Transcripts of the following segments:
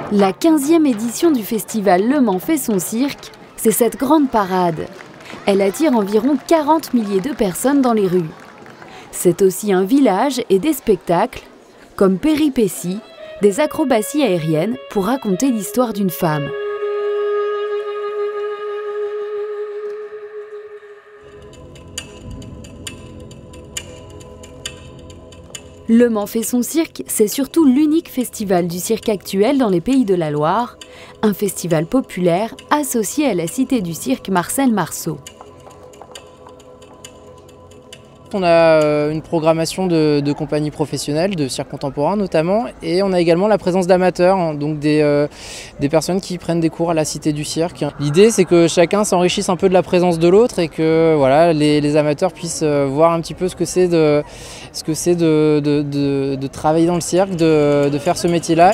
La 15e édition du festival Le Mans fait son cirque, c'est cette grande parade. Elle attire environ 40 milliers de personnes dans les rues. C'est aussi un village et des spectacles, comme péripéties, des acrobaties aériennes pour raconter l'histoire d'une femme. Le Mans fait son cirque, c'est surtout l'unique festival du cirque actuel dans les Pays de la Loire, un festival populaire associé à la Cité du cirque Marcel Marceau. On a une programmation de compagnies professionnelles, de cirque contemporain notamment, et on a également la présence d'amateurs, donc des personnes qui prennent des cours à la Cité du cirque. L'idée, c'est que chacun s'enrichisse un peu de la présence de l'autre et que voilà, les amateurs puissent voir un petit peu ce que c'est de travailler dans le cirque, de faire ce métier-là.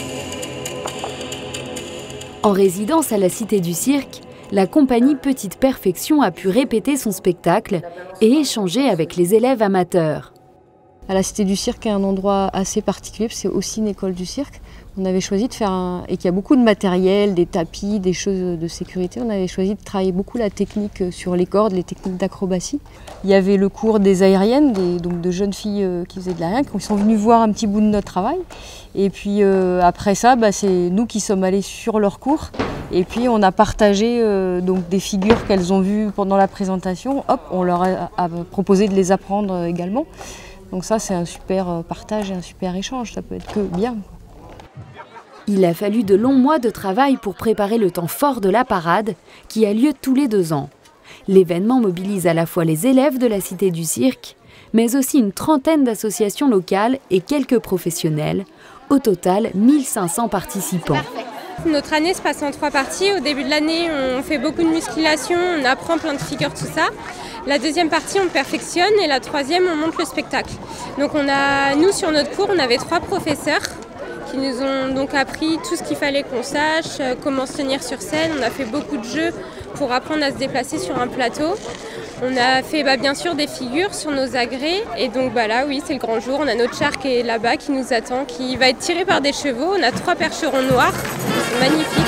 En résidence à la Cité du cirque, la compagnie Petite Perfection a pu répéter son spectacle et échanger avec les élèves amateurs. À la Cité du cirque est un endroit assez particulier, c'est aussi une école du cirque. On avait choisi de faire et qu'il y a beaucoup de matériel, des tapis, des choses de sécurité. On avait choisi de travailler beaucoup la technique sur les cordes, les techniques d'acrobatie. Il y avait le cours des aériennes, donc de jeunes filles qui faisaient de l'aérien, qui sont venues voir un petit bout de notre travail. Et puis après ça, c'est nous qui sommes allés sur leur cours. Et puis on a partagé donc des figures qu'elles ont vues pendant la présentation. Hop, on leur a proposé de les apprendre également. Donc ça, c'est un super partage et un super échange. Ça peut être que bien. Il a fallu de longs mois de travail pour préparer le temps fort de la parade, qui a lieu tous les 2 ans. L'événement mobilise à la fois les élèves de la Cité du cirque, mais aussi une trentaine d'associations locales et quelques professionnels. Au total, 1500 participants. Notre année se passe en 3 parties. Au début de l'année, on fait beaucoup de musculation, on apprend plein de figures, tout ça. La deuxième partie, on perfectionne et la troisième, on monte le spectacle. Donc nous, sur notre cours, on avait 3 professeurs qui nous ont donc appris tout ce qu'il fallait qu'on sache, comment se tenir sur scène. On a fait beaucoup de jeux pour apprendre à se déplacer sur un plateau. On a fait bien sûr des figures sur nos agrès et donc là oui, c'est le grand jour. On a notre char qui est là-bas qui nous attend, qui va être tiré par des chevaux. On a 3 percherons noirs, c'est magnifique.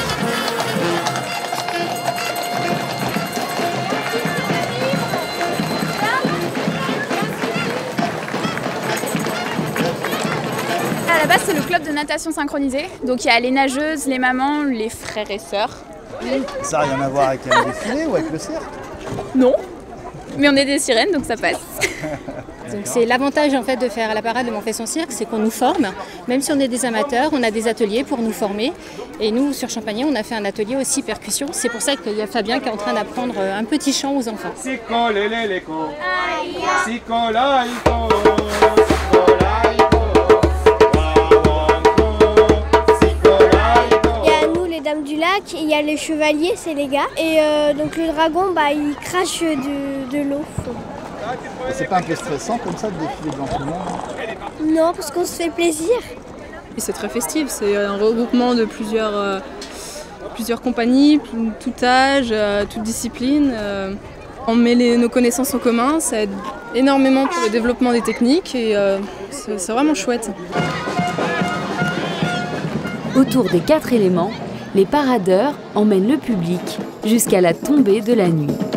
À la base, c'est le club de natation synchronisée. Donc il y a les nageuses, les mamans, les frères et sœurs. Ça n'a rien à voir avec un défilé ou avec le cirque? Non, mais on est des sirènes, donc ça passe. Donc c'est l'avantage en fait de faire la parade de Mans fait son cirque, c'est qu'on nous forme. Même si on est des amateurs, on a des ateliers pour nous former. Et nous, sur Champagné, on a fait un atelier aussi percussion. C'est pour ça qu'il y a Fabien qui est en train d'apprendre un petit chant aux enfants. Du lac, il y a les chevaliers, c'est les gars, et donc le dragon, il crache de l'eau. C'est pas un peu stressant comme ça de défiler devant tout le monde? Non, parce qu'on se fait plaisir. C'est très festif, c'est un regroupement de plusieurs compagnies, tout âge, toute discipline. On met nos connaissances en commun, ça aide énormément pour le développement des techniques et c'est vraiment chouette. Autour des 4 éléments, les paradeurs emmènent le public jusqu'à la tombée de la nuit.